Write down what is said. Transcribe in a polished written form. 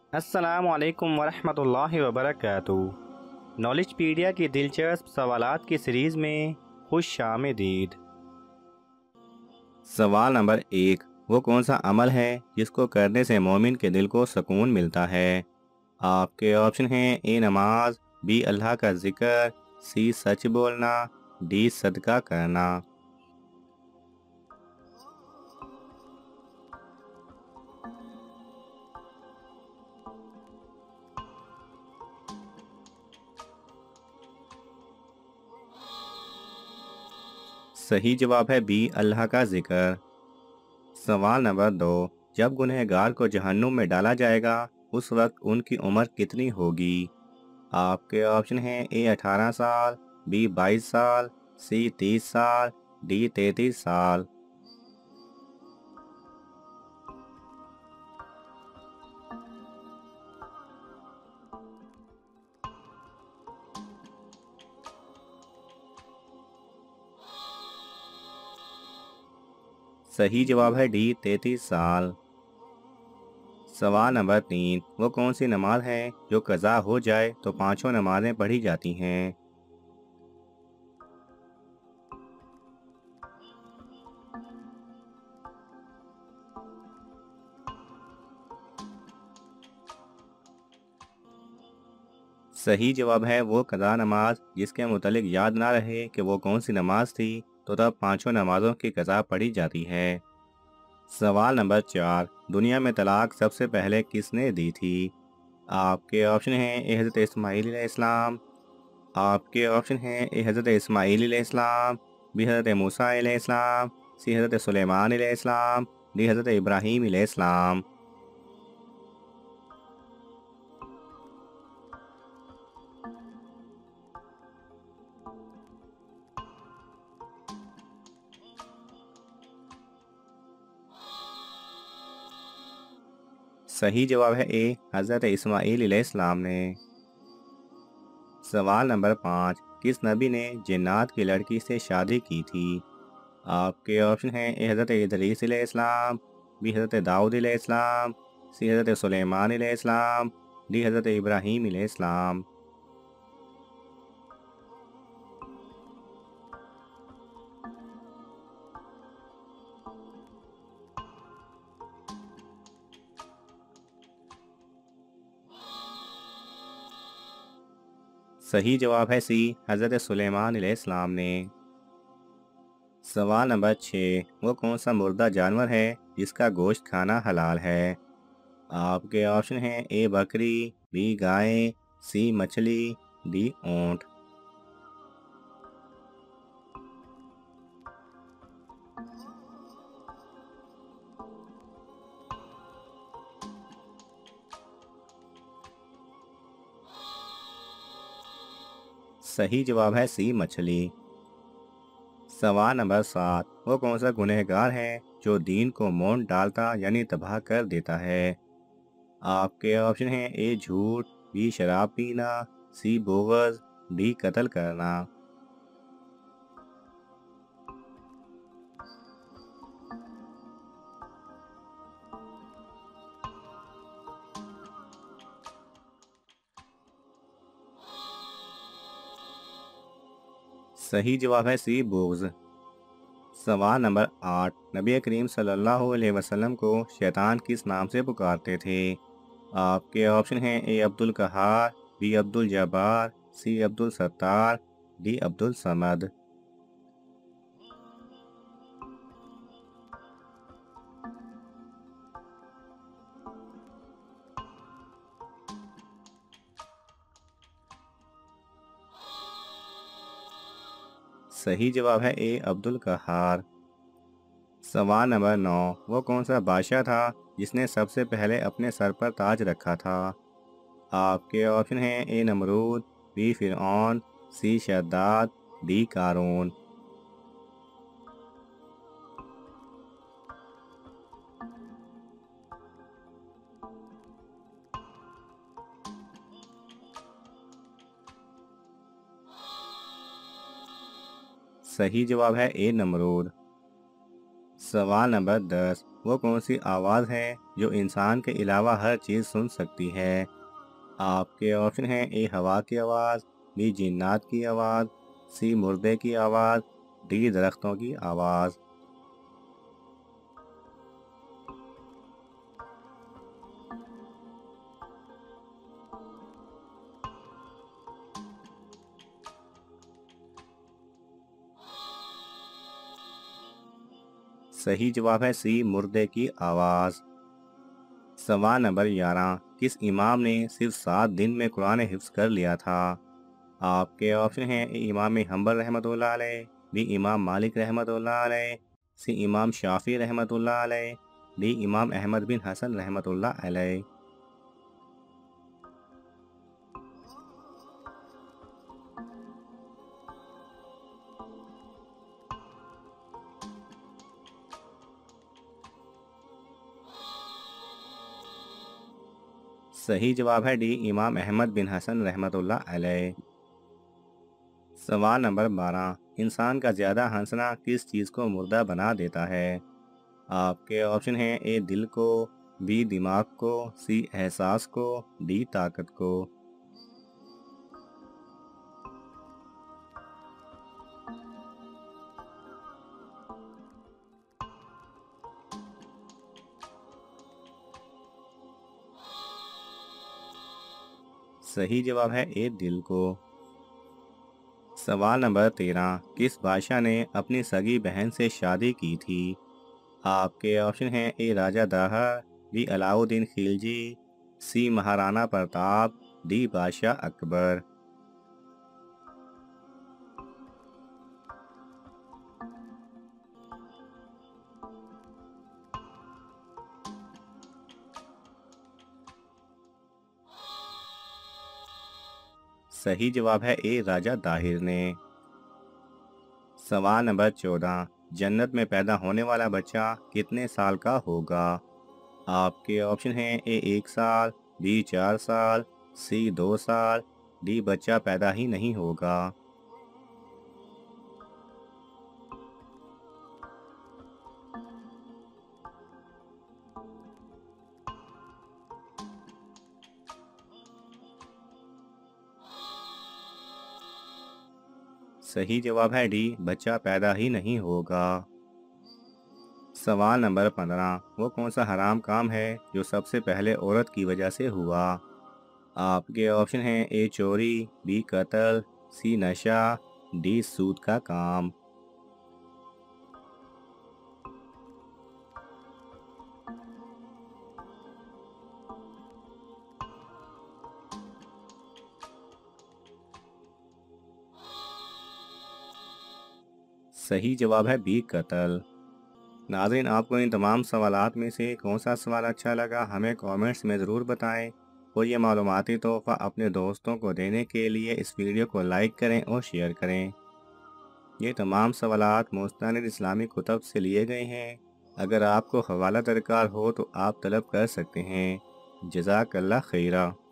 अस्सलामुअलैकुम वरहमतुल्लाहि वबरकातुहू। नॉलेजपीडिया की दिलचस्प सवालात की सीरीज़ में खुश आमदीद। सवाल नंबर 1। वो कौन सा अमल है जिसको करने से मोमिन के दिल को सुकून मिलता है? आपके ऑप्शन हैं: ए नमाज, बी अल्लाह का जिक्र, सी सच बोलना, डी सदका करना। सही जवाब है बी अल्लाह का जिक्र। सवाल नंबर 2। जब गुनहगार को जहन्नुम में डाला जाएगा उस वक्त उनकी उम्र कितनी होगी? आपके ऑप्शन हैं: ए 18 साल, बी 22 साल, सी 30 साल, डी 33 साल। सही जवाब है डी 33 साल। सवाल नंबर 3। वो कौन सी नमाज है जो कज़ा हो जाए तो पांचों नमाजें पढ़ी जाती हैं? सही जवाब है वो कज़ा नमाज जिसके मुतलिक याद ना रहे कि वो कौन सी नमाज थी, तो तब पांचों नमाजों की कज़ा पढ़ी जाती है। सवाल नंबर 4। दुनिया में तलाक सबसे पहले किसने दी थी? आपके ऑप्शन हैं: ए हज़रत इस्माईल अलैहिस्सलाम, आपके ऑप्शन हैं: ए हज़रत इस्माईल अलैहिस्सलाम, बी हज़रत मूसा अलैहिस्सलाम, सी हज़रत सुलेमान अलैहिस्सलाम, डी हज़रत इब्राहीम अलैहिस्सलाम। सही जवाब है ए हज़रत इस्माईल अलैहिस्सलाम ने। सवाल नंबर 5। किस नबी ने जिन्नात की लड़की से शादी की थी? आपके ऑप्शन हैं: ए हज़रत इदरीस अलैहिस्सलाम, बी हज़रत दाऊद अलैहिस्सलाम, सी हज़रत सुलेमान अलैहिस्सलाम, डी हज़रत इब्राहीम अलैहिस्सलाम। सही जवाब है सी हज़रत सुलेमान अलैहिस्सलाम ने। सवाल नंबर 6। वो कौन सा मुर्दा जानवर है जिसका गोश्त खाना हलाल है? आपके ऑप्शन हैं: ए बकरी, बी गाय, सी मछली, डी ऊंट। सही जवाब है सी मछली। सवाल नंबर 7। वो कौन सा गुनहगार है जो दीन को मोड़ डालता यानी तबाह कर देता है? आपके ऑप्शन हैं: ए झूठ, बी शराब पीना, सी बोगस, डी कत्ल करना। सही जवाब है सी बोगस। सवाल नंबर 8। नबी करीम सल्लल्लाहु अलैहि वसल्लम को शैतान किस नाम से पुकारते थे? आपके ऑप्शन हैं: A Abdul Qahar, B Abdul Jabbar, C Abdul Sattar, D Abdul Samad. सही जवाब है ए अब्दुल कहार। सवाल नंबर 9। वो कौन सा बादशाह था जिसने सबसे पहले अपने सर पर ताज रखा था? आपके ऑप्शन हैं: A Namrud, B Firaun, C Shaddad, D Qarun. सही जवाब है ए नमरूद। सवाल नंबर 10। वो कौन सी आवाज़ है जो इंसान के अलावा हर चीज़ सुन सकती है? आपके ऑप्शन हैं ए हवा की आवाज़, बी जिन्नात की आवाज़, सी मुर्दे की आवाज़, डी दरख्तों की आवाज़। सही जवाब है सी मुर्दे की आवाज़। सवाल नंबर 11, किस इमाम ने सिर्फ 7 दिन में कुरान हिफ्ज़ कर लिया था? आपके ऑप्शन हैं ए इमाम हम्बल रहमतुल्लाह अलैह, बी इमाम मालिक रहमतुल्लाह अलैह, सी इमाम शाफी रहमतुल्लाह अलैह, डी इमाम अहमद बिन हसन रहमतुल्लाह अलैह। सही जवाब है डी इमाम अहमद बिन हसन रहमतुल्लाह अलैह। सवाल नंबर 12, इंसान का ज़्यादा हंसना किस चीज़ को मुर्दा बना देता है? आपके ऑप्शन हैं ए दिल को, बी दिमाग को, सी एहसास को, डी ताकत को। सही जवाब है ए दिल को। सवाल नंबर 13, किस बादशाह ने अपनी सगी बहन से शादी की थी? आपके ऑप्शन हैं A Raja Dahir, B Alauddin Khilji, C Maharana Pratap, D Badshah Akbar. सही जवाब है ए राजा दाहिर ने। सवाल नंबर 14, जन्नत में पैदा होने वाला बच्चा कितने साल का होगा? आपके ऑप्शन हैं ए 1 साल, बी 4 साल, सी 2 साल, डी बच्चा पैदा ही नहीं होगा। सही जवाब है डी बच्चा पैदा ही नहीं होगा। सवाल नंबर 15, वो कौन सा हराम काम है जो सबसे पहले औरत की वजह से हुआ? आपके ऑप्शन हैं ए चोरी, बी कत्ल, सी नशा, डी सूद का काम। सही जवाब है बी कत्ल। नाज़रीन, आपको इन तमाम सवालात में से कौन सा सवाल अच्छा लगा हमें कमेंट्स में ज़रूर बताएं और ये मालूमाती तोहफ़ा अपने दोस्तों को देने के लिए इस वीडियो को लाइक करें और शेयर करें। ये तमाम सवालात मुस्तनिद इस्लामी कुतब से लिए गए हैं। अगर आपको हवाला दरकार हो तो आप तलब कर सकते हैं। जज़ाकल्लाह खैरा।